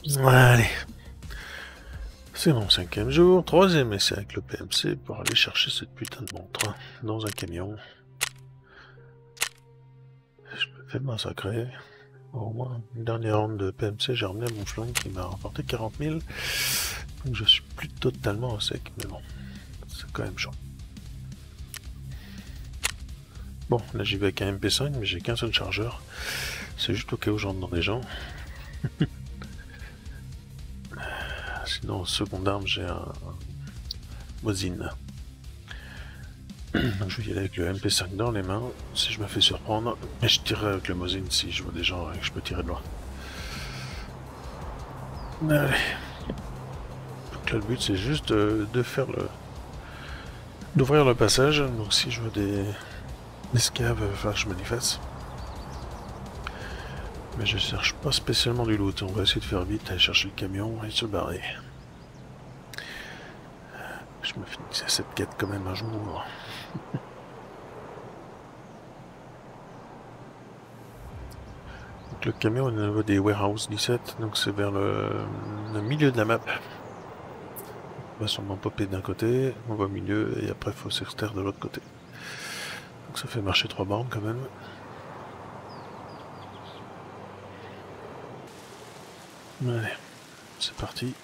Allez, c'est mon 5e jour, 3e essai avec le PMC pour aller chercher cette putain de montre dans un camion. Je me fais massacrer. Au moins, une dernière ronde de PMC, j'ai ramené mon flingue qui m'a rapporté 40 000. Donc je suis plus totalement au sec, mais bon, c'est quand même chaud. Bon, là j'y vais avec un MP5, mais j'ai qu'un seul chargeur. C'est juste au cas où je rentre dans des gens. Sinon, en seconde arme, j'ai un Mosin. Donc je vais y aller avec le MP5 dans les mains, si je me fais surprendre, et je tirerai avec le Mosin si je vois des gens et que je peux tirer de loin. Allez. Donc là le but c'est juste de faire d'ouvrir le passage, donc si je vois des escaves, il va falloir que je me les fasse. Mais je cherche pas spécialement du loot, on va essayer de faire vite, aller chercher le camion et se barrer. Je me finissais cette quête quand même un jour. Donc le camion est au niveau des Warehouse 17, donc c'est vers le milieu de la map. On va sûrement popper d'un côté, on va au milieu et après il faut s'extraire de l'autre côté. Donc ça fait marcher 3 bornes quand même. Allez, c'est parti.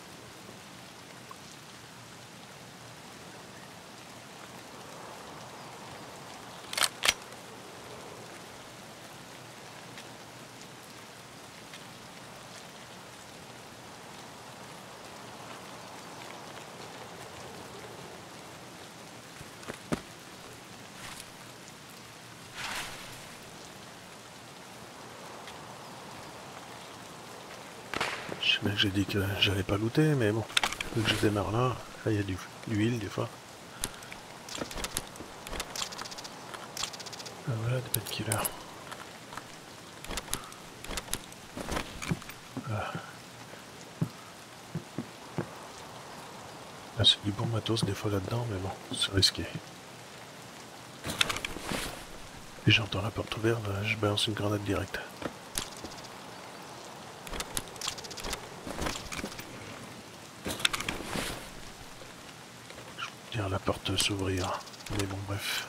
Je sais bien que j'ai dit que j'allais pas looter, mais bon, vu que je démarre là, il y a du huile des fois. Ah, voilà des bêtes killers. Ah. Ah, c'est du bon matos des fois là-dedans, mais bon, c'est risqué. Et j'entends la porte ouverte, je balance une grenade directe. Je veux dire la porte s'ouvrir, mais bon bref.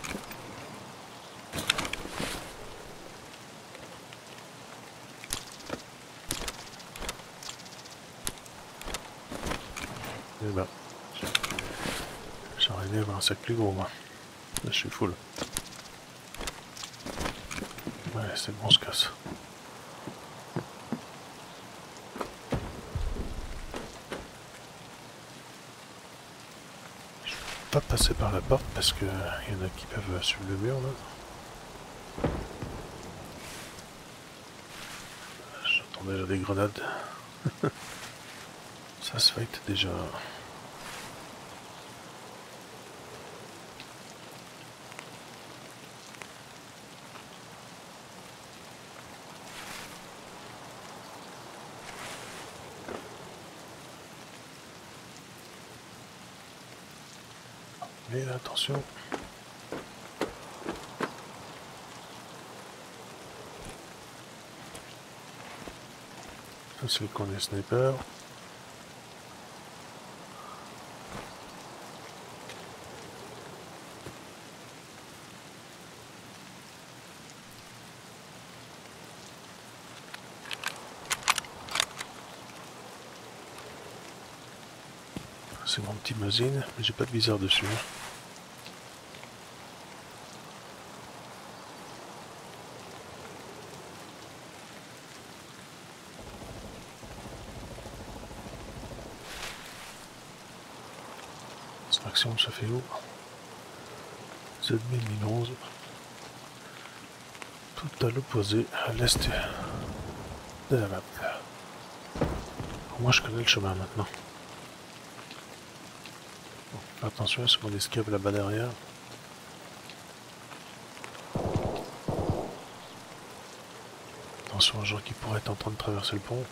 Et ben, j'aurais aimé avoir un sac plus gros moi. Là je suis full. Ouais, c'est bon, on se casse. Je vais pas passer par la porte parce que y en a qui peuvent suivre le mur là. J'entends déjà des grenades. Ça se fight déjà. Mais attention. Ça c'est le coin des snipers. C'est mon petit Mosin, mais j'ai pas de viseur dessus. Extraction, ça fait où? Z1011. Tout à l'opposé, à l'est de la map. Moi je connais le chemin maintenant. Bon, attention à ce qu'on escape là-bas derrière. Attention aux gens qui pourraient être en train de traverser le pont.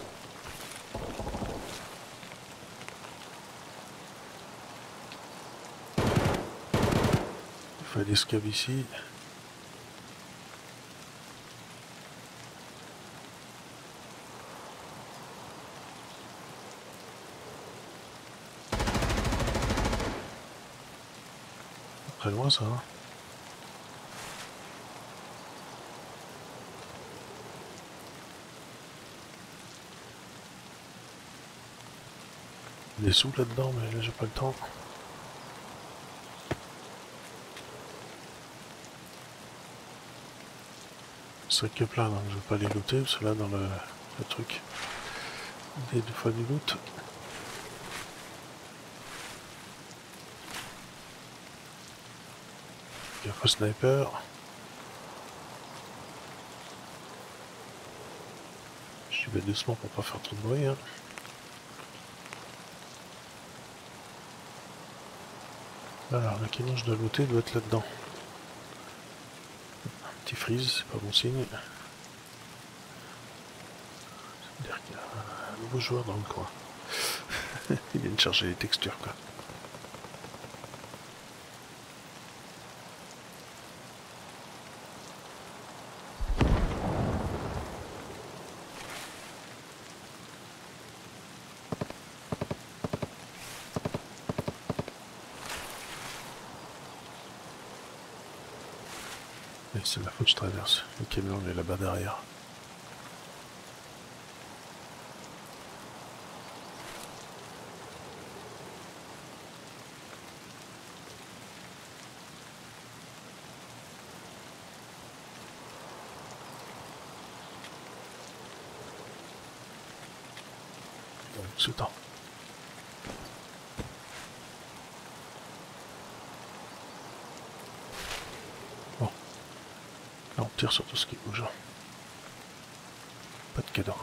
Il faut aller escape ici. très loin ça. Hein. Des sous là-dedans, mais là j'ai pas le temps. C'est que plein, donc je vais pas les looter, parce que là dans le truc, des deux fois du loot. Gaffe au sniper. Je vais doucement pour pas faire trop de bruit. Hein. Alors, le camion je dois looter doit être là-dedans. Un petit freeze, c'est pas bon signe. C'est-à-dire qu'il y a un nouveau joueur dans le coin. Il vient de charger les textures quoi. Et c'est la faute que je traverse. Le camion il est là-bas derrière. Ce temps. Bon. Là on tire sur tout ce qui bouge. Pas de cadeau.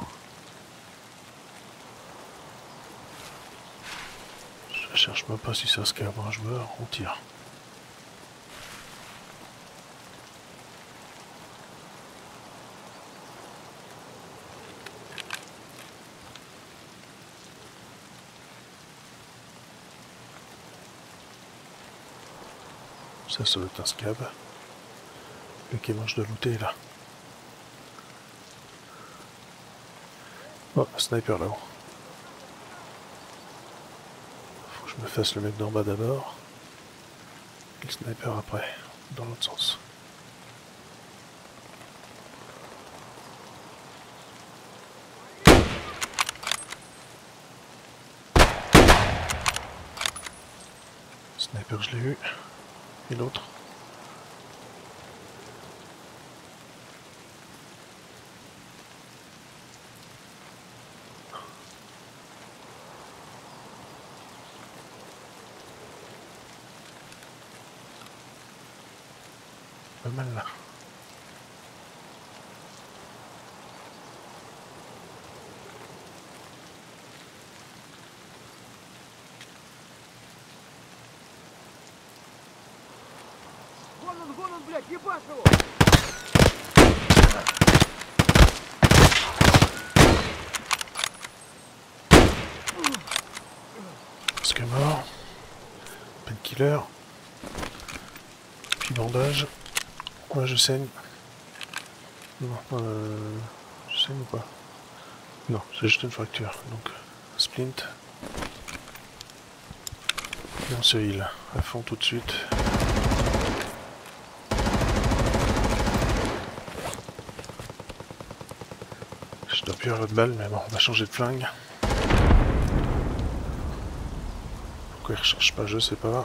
Je cherche même pas si ça se calme un joueur, on tire. Ça doit être un scab. Le camion je dois looter là. Oh, un sniper là-haut. Faut que je me fasse le mec d'en bas d'abord. Et le sniper après, dans l'autre sens. Sniper je l'ai eu. Et l'autre. Pas mal là. Вон он, блядь, ебашь его! Presque mort. Painkiller. Puis bandage. Ouais, je saigne. Non, je saigne ou pas? Non, c'est juste une fracture. Donc, splint. Et on se heal à fond tout de suite. Je dois plus avoir de balle, mais bon, on va changer de flingue. Pourquoi il recharge pas, je sais pas.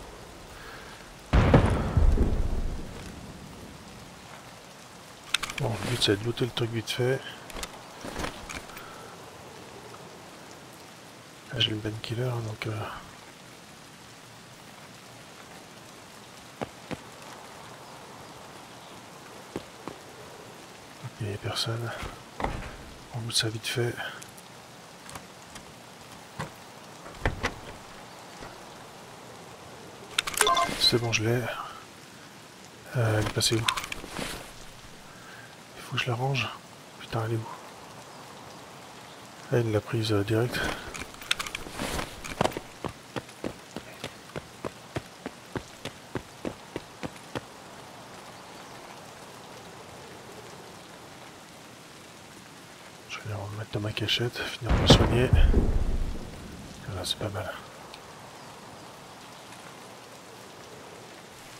Bon, le but c'est de looter le truc vite fait. Là j'ai le painkiller, donc... Il n'y a personne. On loot ça vite fait. C'est bon, je l'ai. Elle est passée où? Il faut que je la range. Putain, elle est où? Ah, il l'a prise direct. Je vais la mettre dans ma cachette, finir de me soigner. Voilà, c'est pas mal.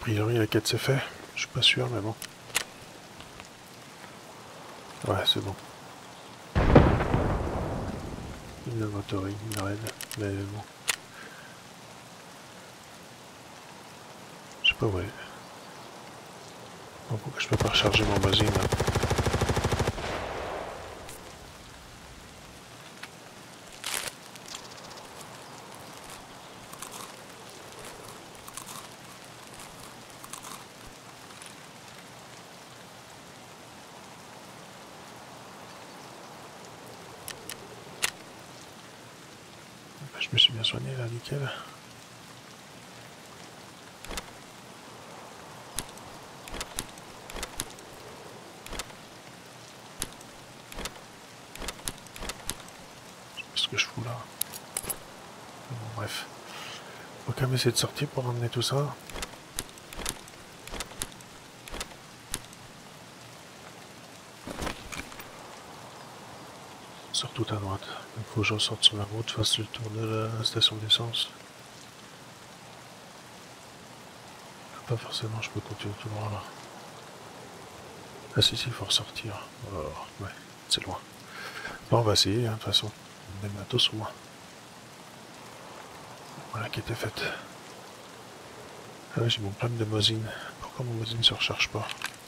priori la quête c'est fait. Je suis pas sûr mais bon. Ouais c'est bon. Une inventory, une raid, mais bon. Je sais pas où elle est. Bon, pourquoi je peux pas recharger mon magazine là? Je me suis bien soigné là, nickel. Je sais pas ce que je fous là. Bon, bref. Faut quand même essayer de sortir pour ramener tout ça. Sors tout à droite. Il faut que je ressorte sur la route, fasse le tour de la station d'essence. Pas forcément, je peux continuer tout droit là. Ah si, il faut ressortir. Oh, ouais, c'est loin. Bon, on va essayer, hein, de toute façon. On est matos au moins. Voilà qui était faite. Ah oui, j'ai mon problème de Mosine. Pourquoi mon Mosine ne se recharge pas?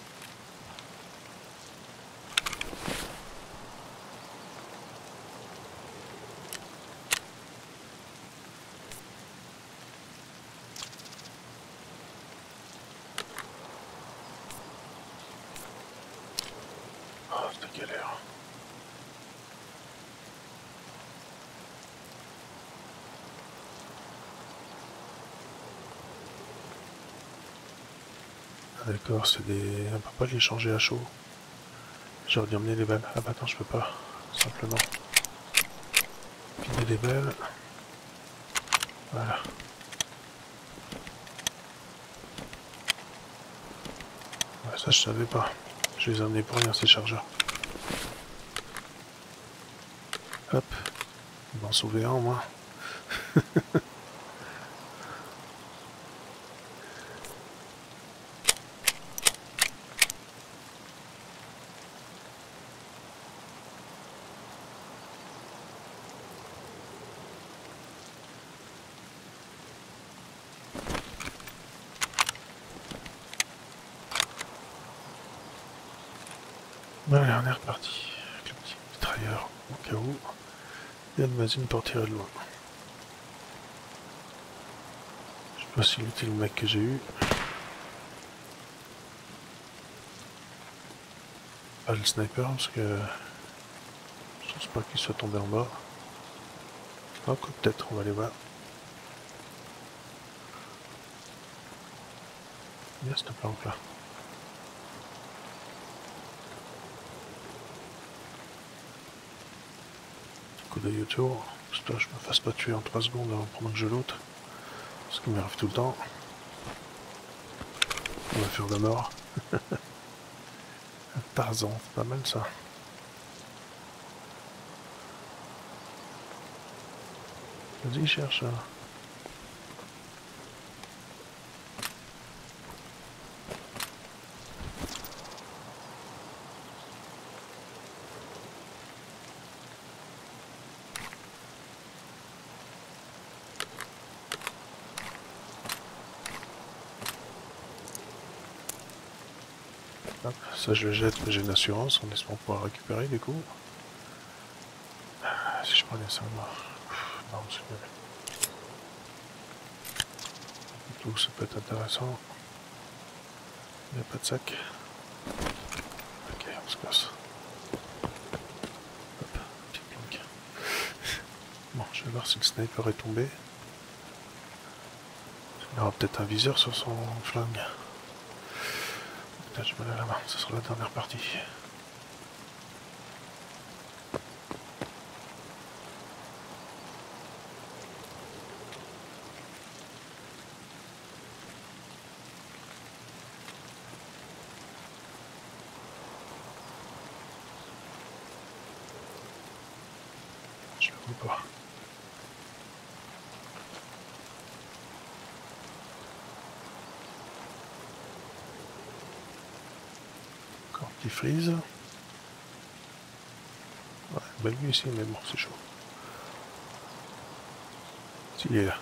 Oh, c'est galère. Ah, d'accord, c'est des... On peut pas les changer à chaud. J'aurais dû emmener les balles. Ah bah attends, je peux pas. Simplement. Piner les balles. Voilà. Ouais, ça je savais pas. Je les ai emmenés pour rien ces chargeurs. Hop. On va en sauver un au moins. Allez, on est reparti. Avec le petit mitrailleur au cas où. Il y a une machine pour tirer de loin. Je sais pas si c'était le mec que j'ai eu. Pas le sniper parce que je pense pas qu'il soit tombé en bas. Ah, peut-être, on va aller voir. Il y a cette planque là. Coup d'œil autour. Parce que je me fasse pas tuer en 3 secondes pendant que je loot. Ce qui m'arrive tout le temps. On va faire de mort. Un Tarzan, c'est pas mal ça. Vas-y, cherche. Hop, ça je le jette, mais j'ai une assurance en espérant pouvoir récupérer du coup. Si je prenais ça, moi. Non, c'est bien. Tout ça peut être intéressant. Il n'y a pas de sac. Ok, on se casse. Hop, petite planque. Bon, je vais voir si le sniper est tombé. Il aura peut-être un viseur sur son flingue. Putain, j'ai mal à la main, ce sera la dernière partie. Je le vois pas. freeze. Ouais, belle vue ici, mais bon, c'est chaud. S'il est là.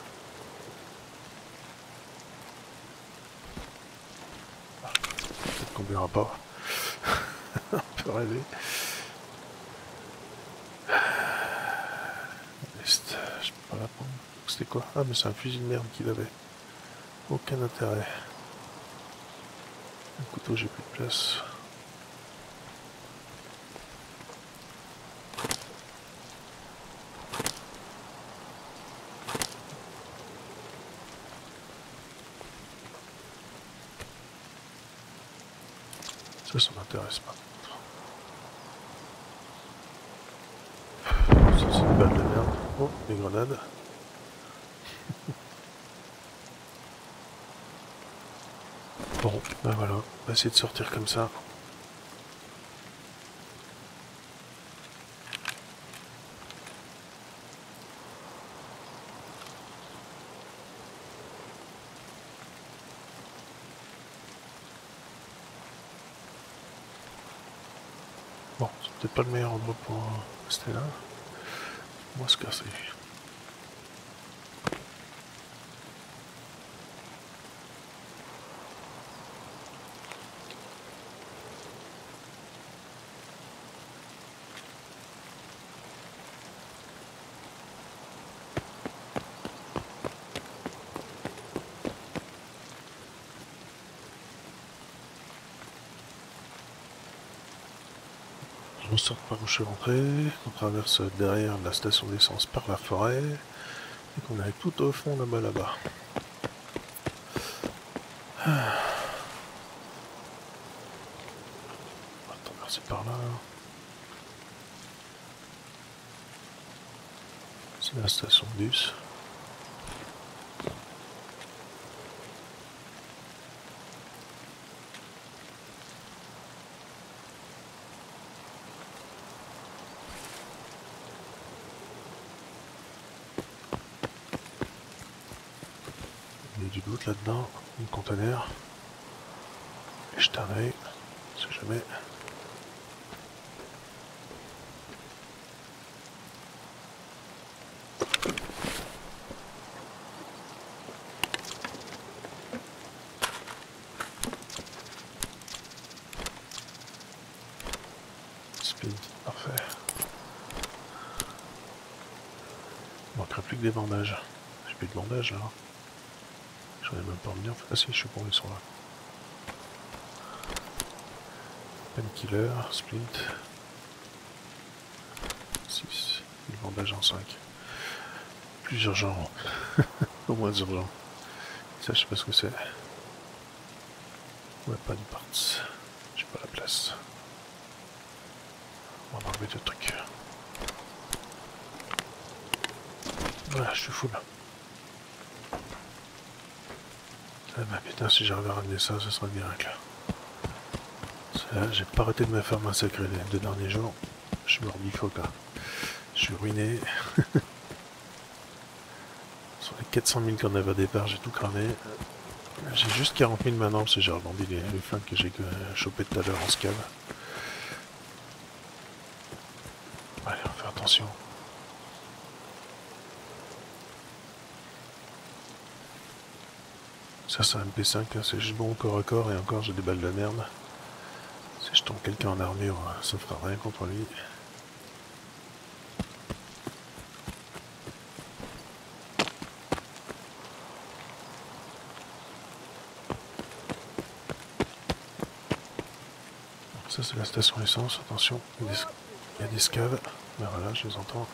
Peut-être qu'on verra pas. On peut rêver. Est, je peux pas la prendre. C'était quoi? Ah, mais c'est un fusil de merde qu'il avait. Aucun intérêt. Un couteau, j'ai plus de place. Ça m'intéresse pas. Ça, c'est une balle de merde. Oh, des grenades. Bon, ben voilà, on va essayer de sortir comme ça. Bon, c'est peut-être pas le meilleur endroit pour rester là. On va se casser. On sort par où je suis rentré, on traverse derrière la station d'essence par la forêt, et qu'on arrive tout au fond là-bas. On va traverser par là. C'est la station de bus. Il y a du loot là-dedans, un conteneur. Et je un œil, on sait jamais. Speed, parfait. Il manquerait plus que des bandages. J'ai plus de bandages là. J'en ai même pas remis en fait. Ah si, je suis bon, ils sont là. Painkiller, splint. 6. Le bandage en 5. Plus urgent. Au moins urgent. Ça, je sais pas ce que c'est. Ouais, pas de parts. J'ai pas la place. On va enlever deux trucs. Voilà, je suis full. Ah bah putain, si j'arrive à ramener ça, ce sera le miracle. J'ai pas arrêté de me faire massacrer les 2 derniers jours. Je suis mort bifoque là. Je suis ruiné. Sur les 400 000 qu'on avait au départ, j'ai tout cramé. J'ai juste 40 000 maintenant parce que j'ai revendu les flingues que j'ai chopé tout à l'heure en scav. Allez, on va faire attention. Ça c'est un MP5, hein, c'est juste bon au corps à corps et encore j'ai des balles de merde. Si je tombe quelqu'un en armure, ça fera rien contre lui. Ça c'est la station essence, attention, il y a des scaves. Ben voilà, je les entends.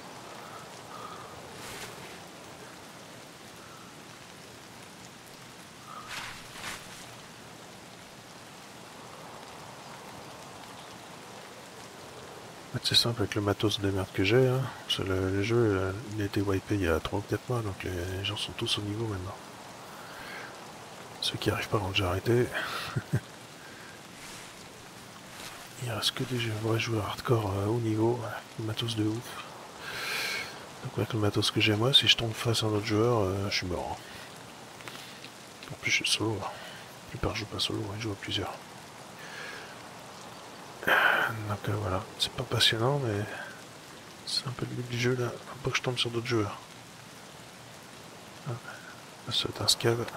C'est simple avec le matos de merde que j'ai, hein. Le jeu il a été wipé il y a 3 ou 4 mois, donc les gens sont tous au niveau maintenant. Ceux qui arrivent pas l'ont déjà arrêté. Il reste que des vrais joueurs hardcore haut niveau, le matos de ouf. Donc avec le matos que j'ai moi, si je tombe face à un autre joueur, je suis mort. En plus je suis solo, la plupart jouent pas solo, ils jouent à plusieurs. Donc voilà, c'est pas passionnant, mais c'est un peu le but du jeu là. Faut pas que je tombe sur d'autres joueurs. Ah, ça c'est un scav.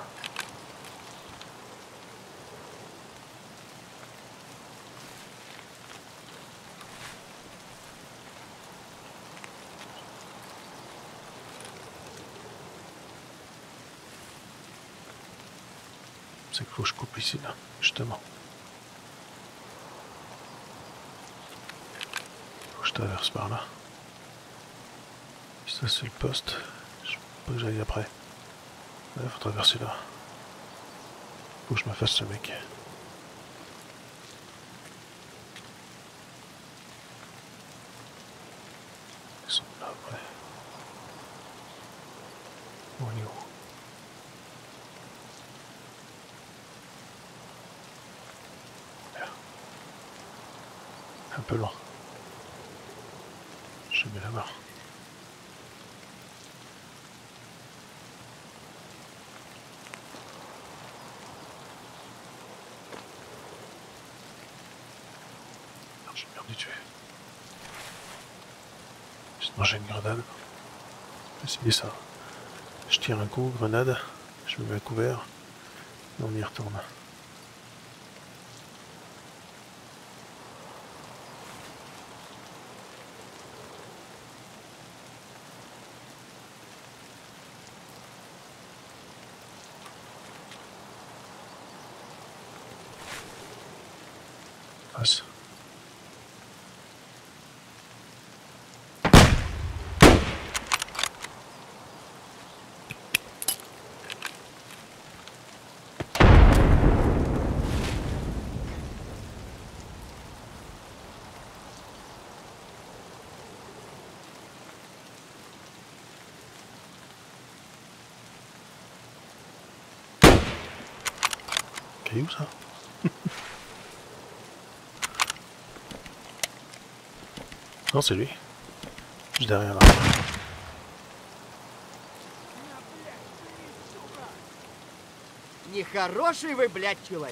C'est qu'il faut que je coupe ici là, justement. Faut que je traverse par là. Ça c'est le poste. Je sais pas que j'aille après. Il faut traverser là. Faut que je me fasse ce mec. Ils sont là, ouais. Bon, il est où? Merde. Un peu loin. Je mets là-bas. J'ai perdu tuer. Sinon j'ai une grenade. Essayez ça. Je tire un coup, grenade, je me mets à couvert, et on y retourne. Passe. Caillou ça? Non, c'est lui. Juste derrière là. Нехороший вы, блядь, человек.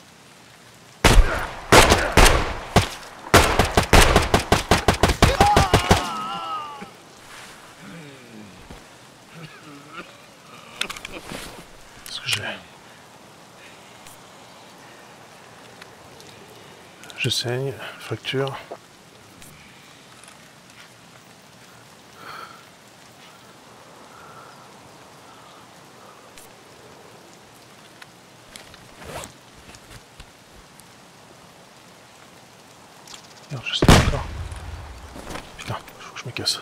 Qu'est-ce que j'ai? Je saigne, fracture. Merde, je sais pas encore. Putain, il faut que je me casse.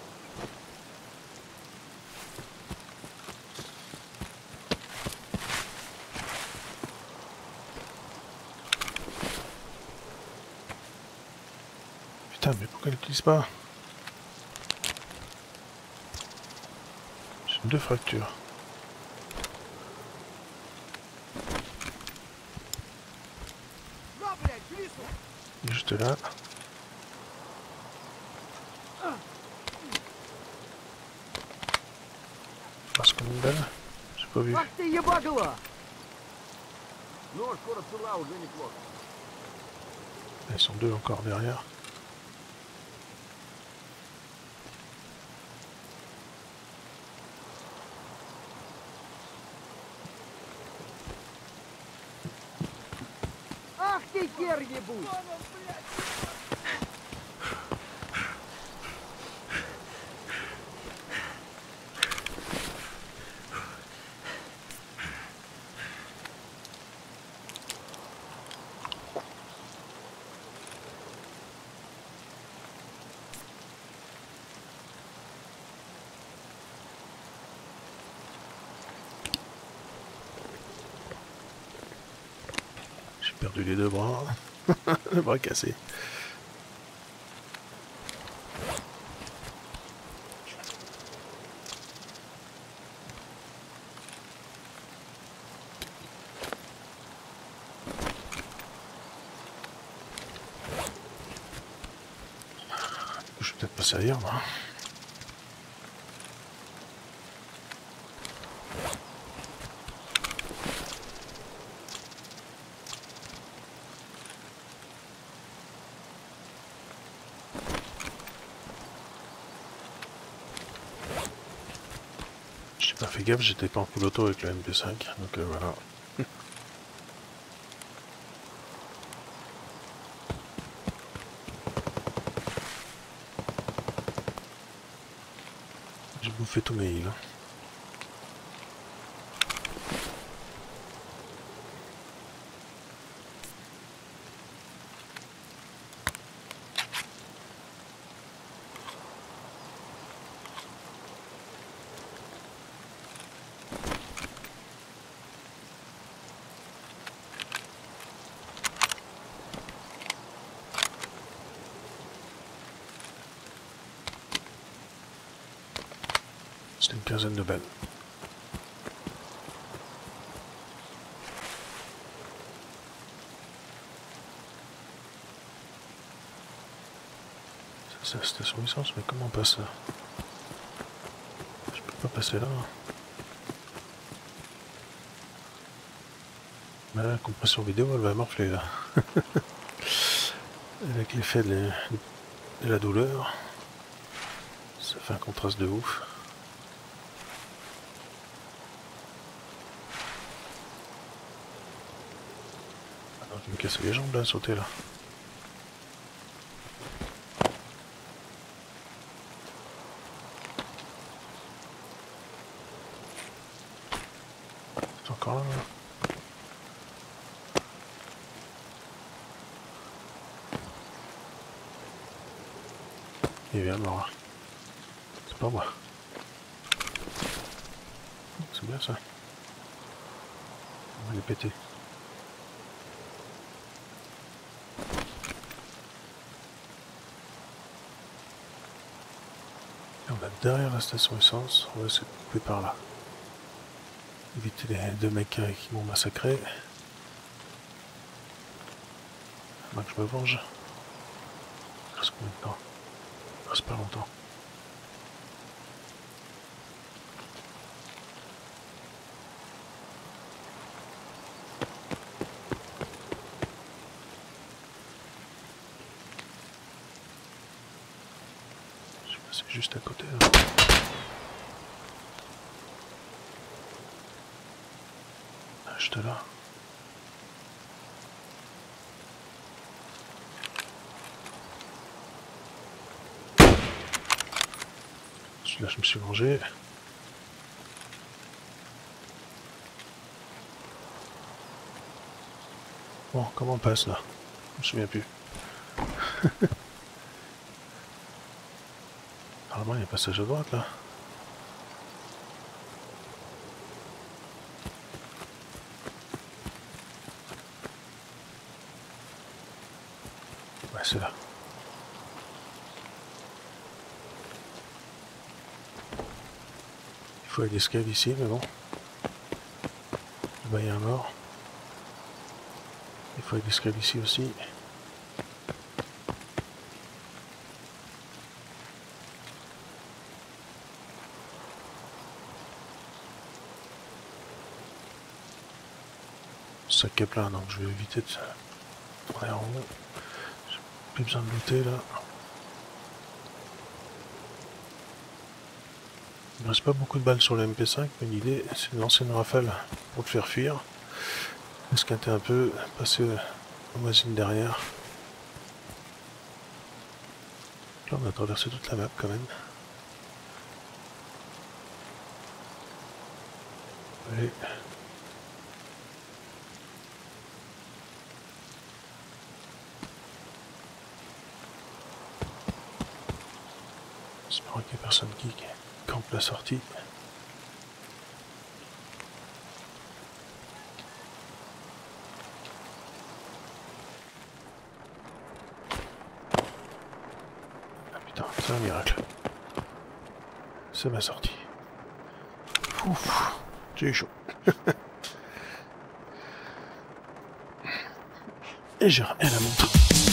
Putain, mais pourquoi il n'utilise pas? J'ai 2 fractures. На, блядь, в лесу. Il est juste là. Parce qu'on est belle. J'ai pas vu. Ах ты ебагала! Ну, скоро цела уже неплохо. Ils sont 2 encore derrière. Ах ты хер ебуть! J'ai perdu les 2 bras. Le bras cassé. Je vais peut-être passer ailleurs, moi. fait gaffe, j'étais pas en full auto avec le MP5, donc voilà. J'ai bouffé tous mes heals. C'était une quinzaine de balles. Ça, c'est la station essence, mais comment on passe là? Je peux pas passer là. Bah, la compression vidéo, elle va morfler là. Avec l'effet de la douleur, ça fait un contraste de ouf. Alors, je vais me casser les jambes là, à sauter là. C'est encore là, là. Il vient de mort. C'est pas moi. C'est bien ça. On va les péter. Et on va derrière la station essence. On va essayer de couper par là. Éviter les deux mecs qui m'ont massacré. Moi que je me venge. Il reste combien de temps? Il reste pas longtemps. Je suis passé juste à côté là. Ah, j'étais là. Celui-là, je me suis vengé. Bon, comment on passe là? Je me souviens plus. Normalement, il y a un passage à droite là. Ouais, c'est là. Il faut aller escale ici, mais bon. Là-bas, il y a un mort. Il faut aller escale ici aussi. Ce sac est plein, donc je vais éviter de tourner en rond. J'ai plus besoin de looter là. Il ne reste pas beaucoup de balles sur le MP5, mais l'idée c'est de lancer une rafale pour le faire fuir. Esquinter un peu, passer aux voisines derrière. Là on a traversé toute la map quand même. Allez. J'espère qu'il n'y a personne qui campe la sortie. Ah putain, c'est un miracle. C'est ma sortie. Ouf, j'ai eu chaud. Et j'ai remis la moto.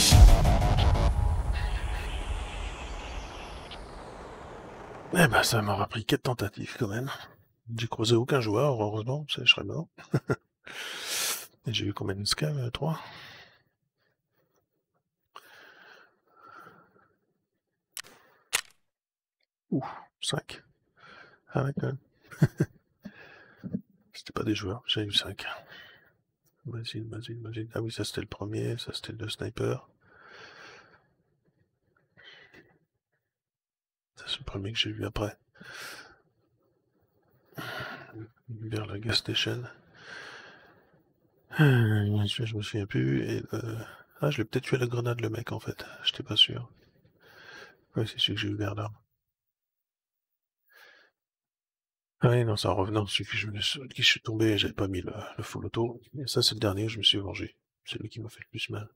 Eh ben ça m'aura pris 4 tentatives quand même. J'ai croisé aucun joueur, heureusement, je serais mort. Et j'ai eu combien de scams? 3. Ouh, 5. Ah ouais quand même. C'était pas des joueurs, j'ai eu 5. Magazine. Ah oui, ça c'était le premier, ça c'était le sniper. Ça c'est le premier que j'ai vu après. Vers la gas station. Je me souviens plus. Et ah, je l'ai peut-être tué à la grenade, le mec, en fait. J'étais pas sûr. Ouais, c'est celui que j'ai eu vers là. Ah oui, non, ça en revenant, celui qui je suis tombé, j'avais pas mis le full auto. Et ça, c'est le dernier, je me suis vengé. C'est lui qui m'a fait le plus mal.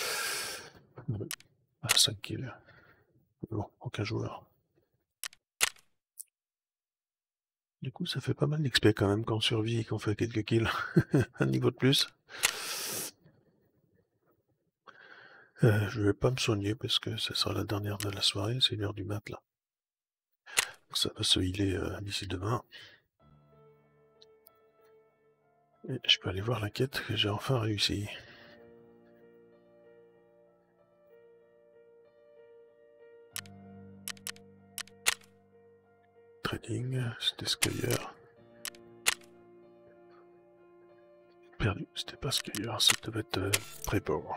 Ah, 5 kills. Bon, aucun joueur. Du coup, ça fait pas mal d'XP quand même quand on survit et qu'on fait quelques kills. Un niveau de plus. Je vais pas me soigner parce que ce sera la dernière de la soirée, c'est l'heure du mat là. Donc ça va se healer d'ici demain. Et je peux aller voir la quête que j'ai enfin réussi. Trading, c'était Skyer. Perdu, c'était pas Skyer, ça devait être Préport.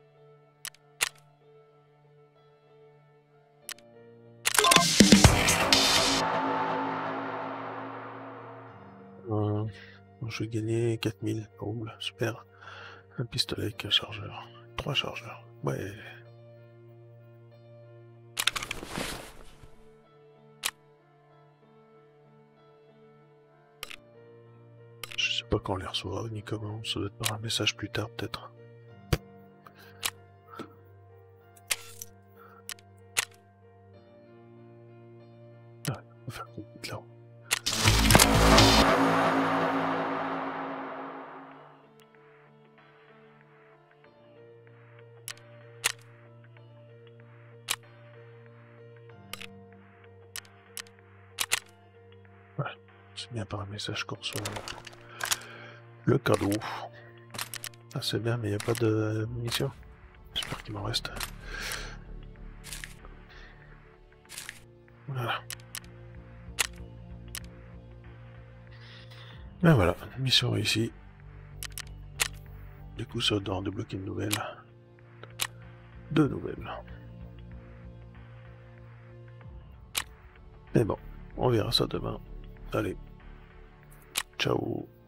Je vais gagner 4000 roubles, super. Un pistolet avec un chargeur. 3 chargeurs, ouais. Je sais pas quand on les reçoit, ni comment, ça doit être par un message plus tard peut-être. Ah, on va faire une petite là-haut. Voilà, c'est bien par un message qu'on reçoit le cadeau. Ah, c'est bien, mais il n'y a pas de munitions. J'espère qu'il m'en reste. Voilà. Ben voilà, mission réussie. Du coup, ça doit débloquer une nouvelle. 2 nouvelles. Mais bon, on verra ça demain. Allez, ciao.